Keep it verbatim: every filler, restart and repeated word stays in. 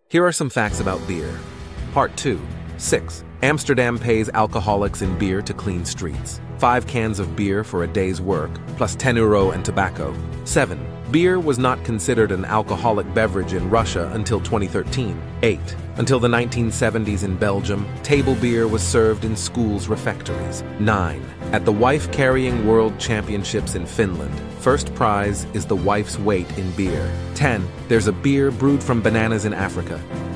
Here are some facts about beer. Part two. six. Amsterdam pays alcoholics in beer to clean streets. Five cans of beer for a day's work, plus ten euro and tobacco. seven. Beer was not considered an alcoholic beverage in Russia until twenty thirteen. eight. Until the nineteen seventies in Belgium, table beer was served in schools' refectories. nine. At the Wife Carrying World Championships in Finland, first prize is the wife's weight in beer. ten. There's a beer brewed from bananas in Africa.